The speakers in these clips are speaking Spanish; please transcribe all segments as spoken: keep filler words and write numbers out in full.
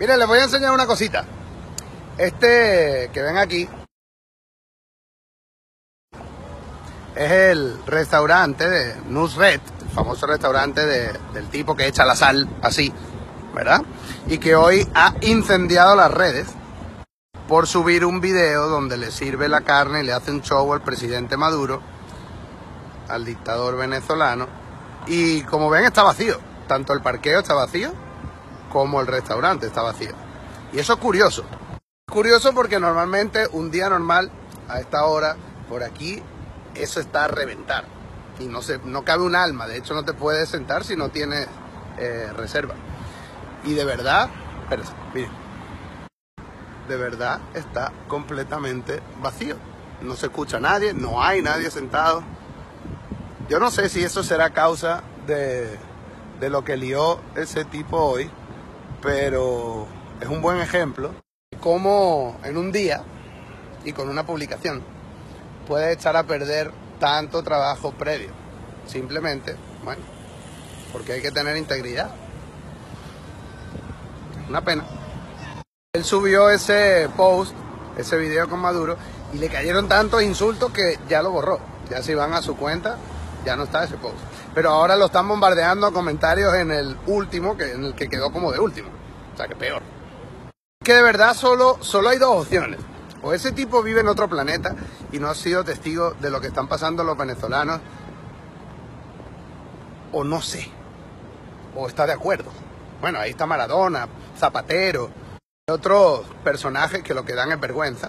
Miren, les voy a enseñar una cosita. Este que ven aquí es el restaurante de Nusret, el famoso restaurante de, del tipo que echa la sal así, ¿verdad? Y que hoy ha incendiado las redes por subir un video donde le sirve la carne y le hace un show al presidente Maduro, al dictador venezolano. Y como ven, está vacío. Tanto el parqueo está vacío como el restaurante está vacío. Y eso es curioso. Curioso porque normalmente un día normal a esta hora por aquí eso está a reventar y no se, no cabe un alma. De hecho no te puedes sentar si no tienes eh, reserva. Y de verdad, espérense, miren, de verdad está completamente vacío. No se escucha a nadie, no hay nadie sentado. Yo no sé si eso será causa de, de lo que lió ese tipo hoy, pero es un buen ejemplo de cómo en un día y con una publicación puede echar a perder tanto trabajo previo. Simplemente, bueno, porque hay que tener integridad. Una pena. Él subió ese post, ese video con Maduro, y le cayeron tantos insultos que ya lo borró. Ya si van a su cuenta, ya no está ese post. Pero ahora lo están bombardeando a comentarios en el último, que, en el que quedó como de último. O sea, que peor. Que de verdad solo, solo hay dos opciones. O ese tipo vive en otro planeta y no ha sido testigo de lo que están pasando los venezolanos, o no sé, o está de acuerdo. Bueno, ahí está Maradona, Zapatero, otros personajes que lo que dan es vergüenza,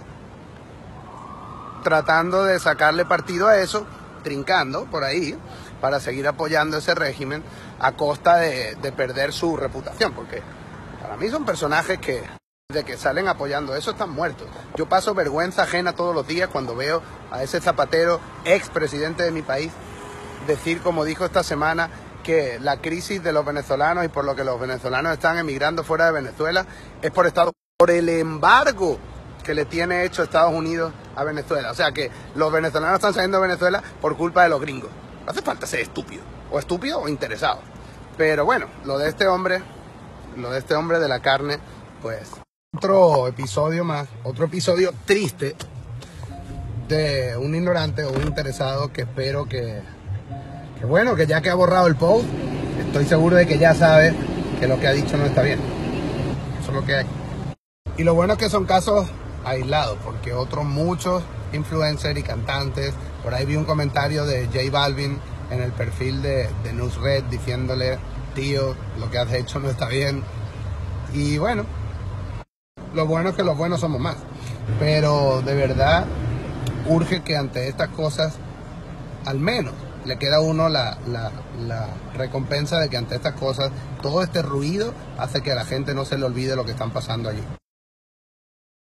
tratando de sacarle partido a eso, trincando por ahí, para seguir apoyando ese régimen a costa de, de perder su reputación, porque para mí son personajes que de que salen apoyando eso están muertos. Yo paso vergüenza ajena todos los días cuando veo a ese Zapatero, ex presidente de mi país, decir, como dijo esta semana, que la crisis de los venezolanos y por lo que los venezolanos están emigrando fuera de Venezuela es por Estados Unidos, por el embargo que le tiene hecho Estados Unidos a Venezuela. O sea que los venezolanos están saliendo de Venezuela por culpa de los gringos. No hace falta ser estúpido, o estúpido o interesado. Pero bueno, lo de este hombre, lo de este hombre de la carne, pues otro episodio más, otro episodio triste de un ignorante o un interesado que espero que, que bueno, que ya que ha borrado el post, estoy seguro de que ya sabe que lo que ha dicho no está bien. Eso es lo que hay. Y lo bueno es que son casos aislados, porque otros muchos influencers y cantantes, por ahí vi un comentario de J Balvin en el perfil de, de Nusret diciéndole, tío, lo que has hecho no está bien. Y bueno, lo bueno es que los buenos somos más, pero de verdad urge que ante estas cosas al menos le queda a uno la, la, la recompensa de que ante estas cosas todo este ruido hace que a la gente no se le olvide lo que están pasando allí.